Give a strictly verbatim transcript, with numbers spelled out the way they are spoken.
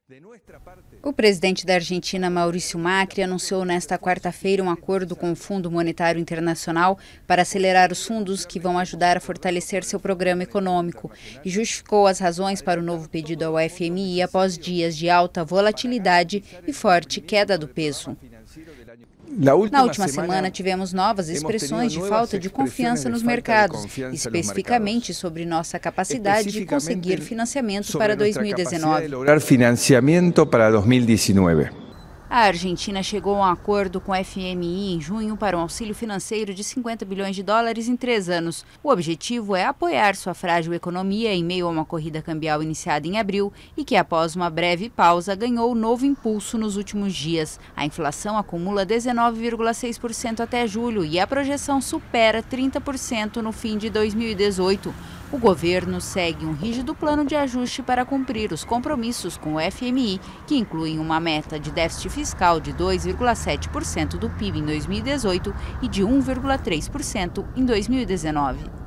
O presidente da Argentina, Maurício Macri, anunciou nesta quarta-feira um acordo com o Fundo Monetário Internacional para acelerar os fundos que vão ajudar a fortalecer seu programa econômico e justificou as razões para o novo pedido ao F M I após dias de alta volatilidade e forte queda do peso. Na última semana, tivemos novas expressões de falta de confiança nos mercados, especificamente sobre nossa capacidade de conseguir financiamento para dois mil e dezenove. A Argentina chegou a um acordo com o F M I em junho para um auxílio financeiro de cinquenta bilhões de dólares em três anos. O objetivo é apoiar sua frágil economia em meio a uma corrida cambial iniciada em abril e que, após uma breve pausa, ganhou novo impulso nos últimos dias. A inflação acumula dezenove vírgula seis por cento até julho e a projeção supera trinta por cento no fim de dois mil e dezoito. O governo segue um rígido plano de ajuste para cumprir os compromissos com o F M I, que incluem uma meta de déficit fiscal de dois vírgula sete por cento do P I B em dois mil e dezoito e de um vírgula três por cento em dois mil e dezenove.